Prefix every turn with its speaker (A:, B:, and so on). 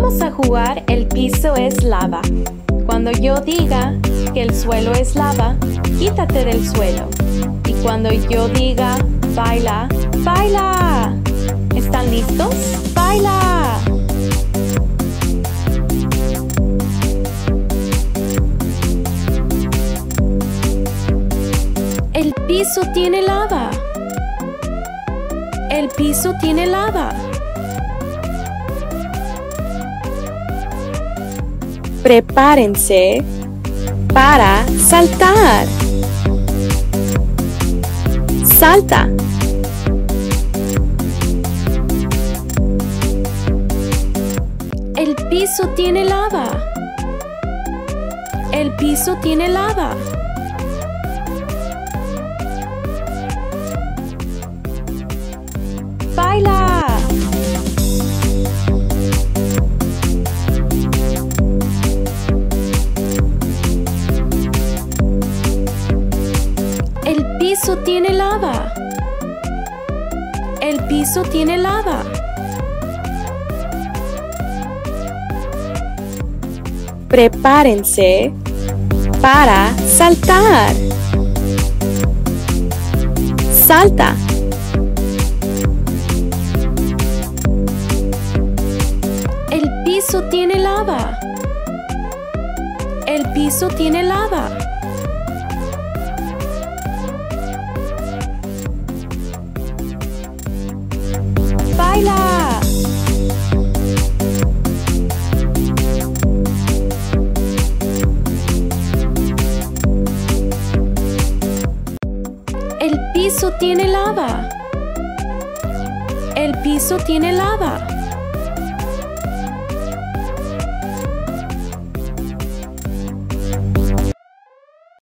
A: Vamos a jugar El piso es lava. Cuando yo diga que el suelo es lava, quítate del suelo. Y cuando yo diga baila, baila. ¿Están listos? ¡Baila! El piso tiene lava. El piso tiene lava. Prepárense para saltar. Salta. El piso tiene lava. El piso tiene lava. ¡Baila! El piso tiene lava. El piso tiene lava. Prepárense para saltar. Salta. El piso tiene lava. El piso tiene lava. ¡Baila! El piso tiene lava. El piso tiene lava.